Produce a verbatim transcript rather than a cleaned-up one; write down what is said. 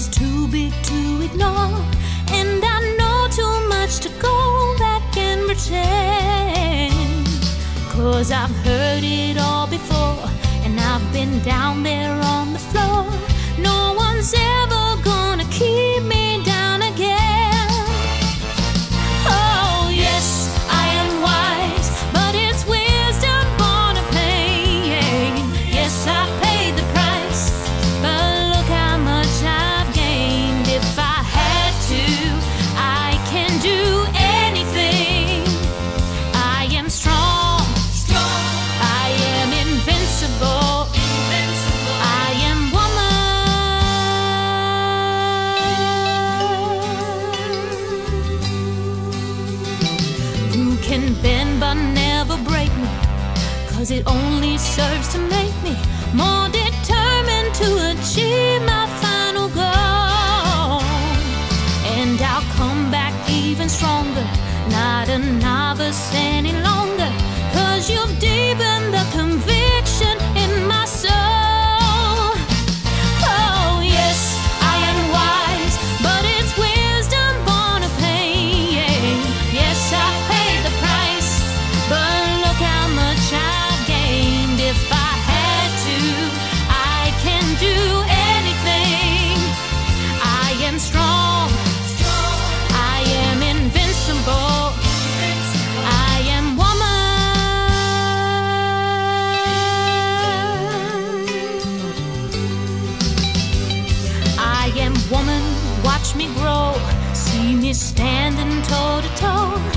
is too big to ignore, and I know too much to go back and pretend. 'Cause I've heard it all before, and I've been down there on the floor. No one's ever gonna keep me down again. Oh yes, I am wise, but it's wisdom born of pain. Yes, I paid the price, but look how much I've gained. If I had to, I can do anything. I am strong, strong. I am invincible, invincible. I am woman. You can bend but never break me, 'cause it only serves to make me more determined to achieve my final goal. And I'll come back even stronger, not a novice any longer, 'cause you've deepened the conviction in my soul. Oh yes, I am wise, but it's wisdom born of pain. Yes, I paid the price, but look how much I've gained. If I had to, I can do anything. I am strong, I am invincible. I am woman. I am woman, watch me grow. See me standing toe to toe.